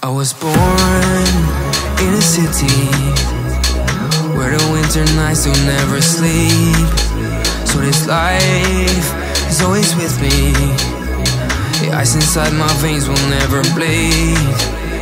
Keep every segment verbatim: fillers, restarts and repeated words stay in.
I was born in a city where the winter nights don't never sleep. So this life is always with me. The ice inside my veins will never bleed.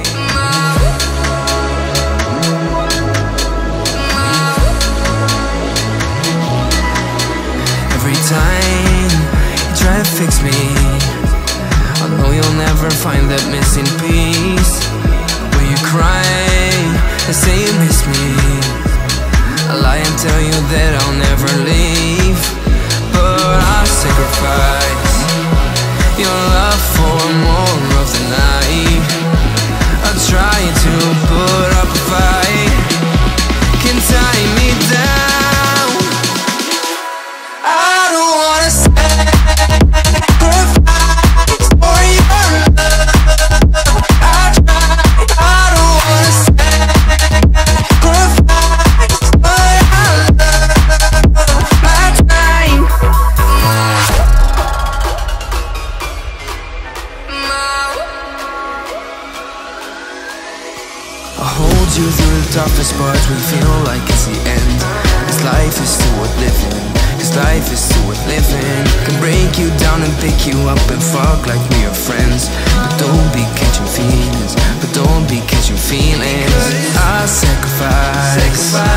Every time you try to fix me, I know you'll never find that missing piece. When you cry and say you miss me, I lie and tell you that I'll never leave. But I'll sacrifice your love for more of the night. I'll try to put up a fight, can tie me down. I don't wanna sacrifice for your love. I try, I don't wanna sacrifice for your love. My time, I'll hold you through the toughest parts when you feel like it's the end. Cause life is still worth living. Cause life is still worth living. Can break you down and pick you up and fuck like we are friends. But don't be catching feelings. But don't be catching feelings. I'll sacrifice